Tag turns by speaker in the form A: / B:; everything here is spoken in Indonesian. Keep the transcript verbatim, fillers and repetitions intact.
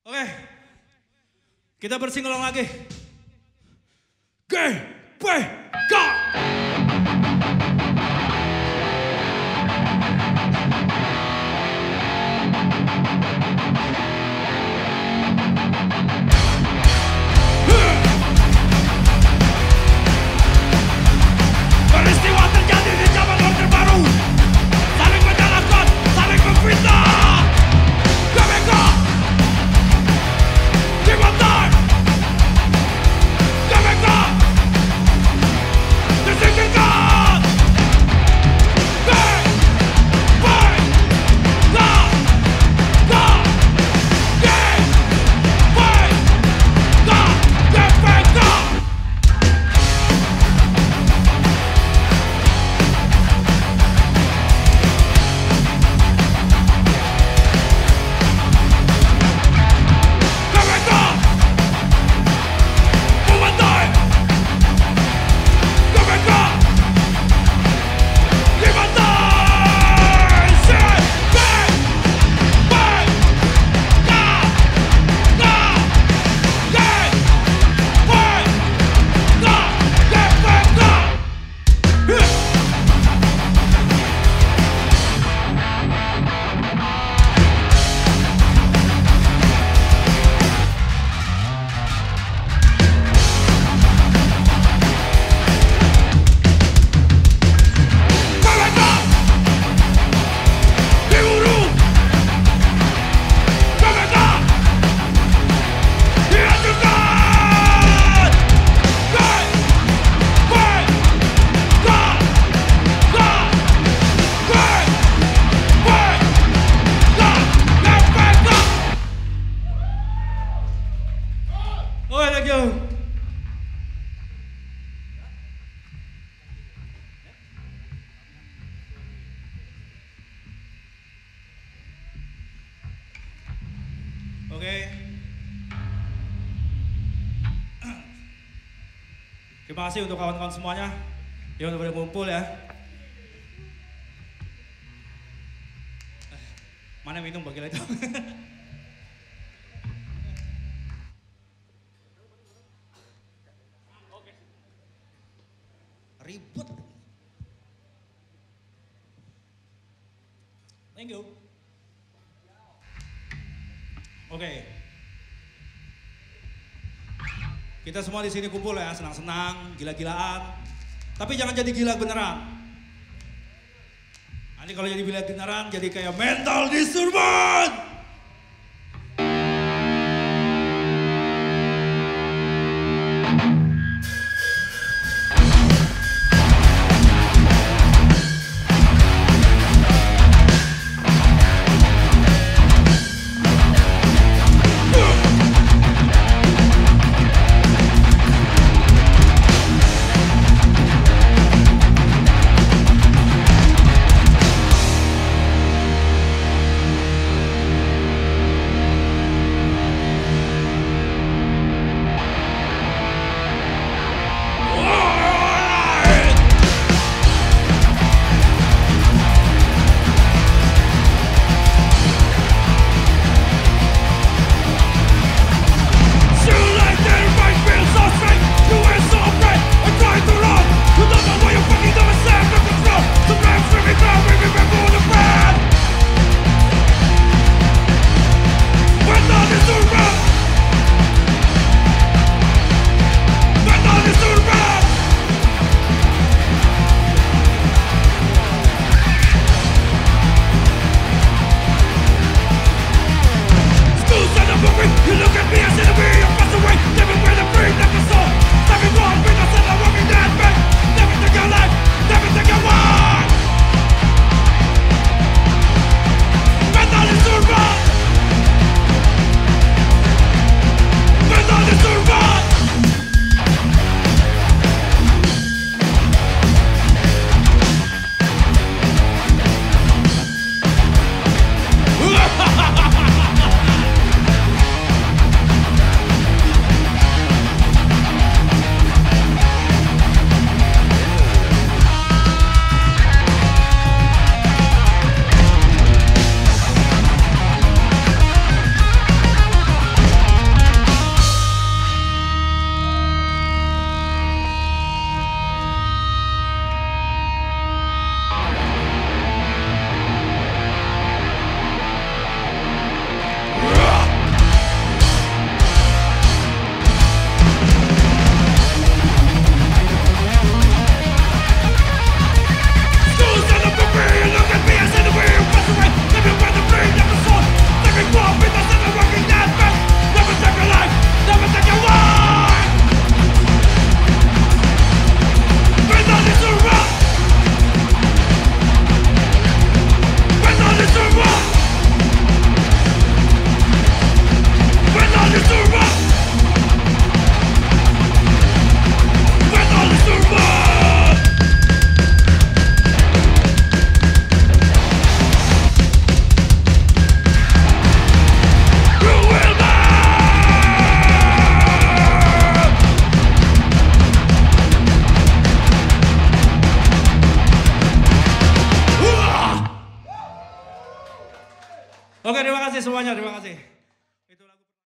A: Oke, kita bersingelong lagi. G, B, K. Peristiwa terjadi di zaman Orde Baru, saling menyalahkan, saling memfitnah. G B K dibantai, G B K disingkirkan. G, B, K, K, G, B, K, G B K. Oh, thank you. Oke. Terima kasih untuk kawan-kawan semuanya yang udah pada ngumpul ya. Mana minum bagi itu? Ribut. Thank you. Oke. Okay. Kita semua di sini kumpul ya, senang-senang, gila-gilaan. Tapi jangan jadi gila beneran. Nanti kalau jadi gila beneran jadi kayak mental disturbance. Oke, terima kasih semuanya, terima kasih.